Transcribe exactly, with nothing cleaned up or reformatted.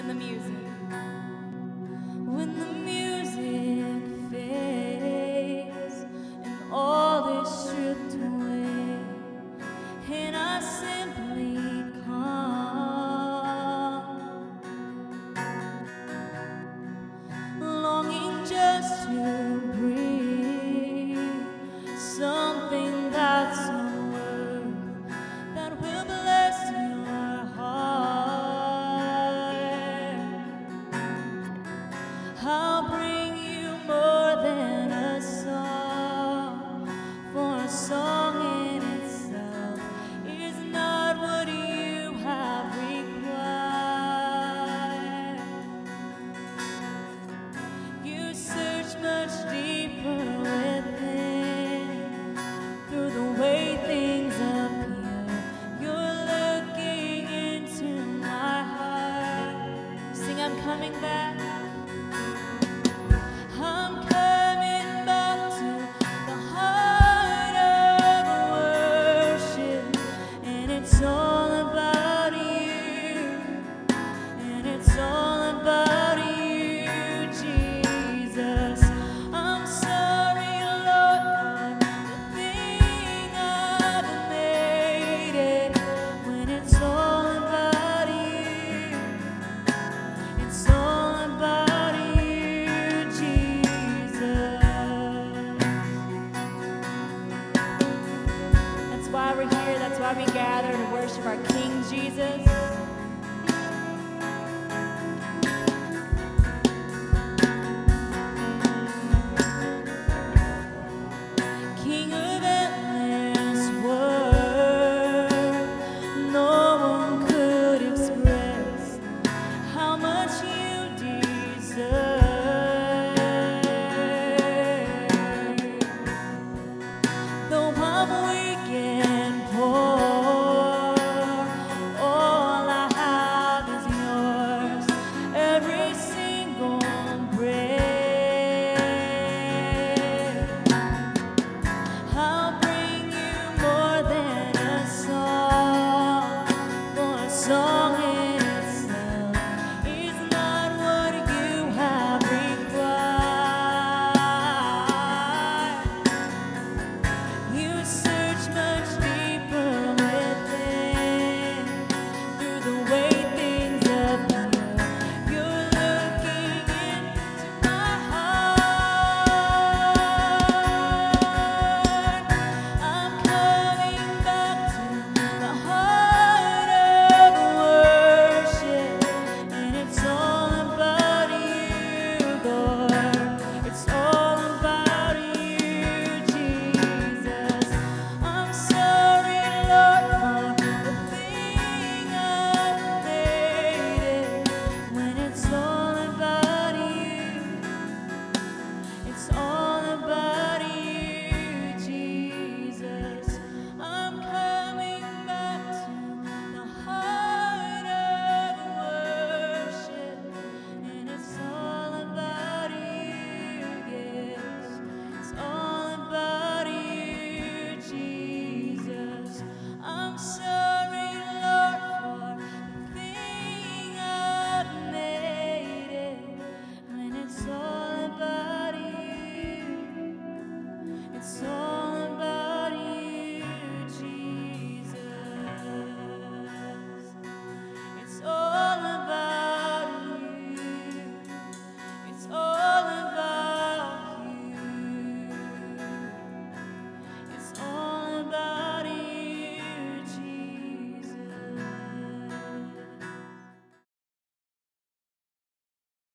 when the music, when the music fades and all is stripped away, and I simply come, longing just to breathe something that's a word that will bless your heart. I'll bring you more than a song, for a song in itself is not what you have required. You search much deeper within, through the way things appear. You're looking into my heart. Sing, I'm coming back. I'm coming back to the heart of worship, and it's all about you, and it's all about you, Jesus. I'm sorry, Lord, for the thing I've made it, when it's all about you, it's all about you, Jesus. That's why we're here, that's why we gather to worship our King Jesus.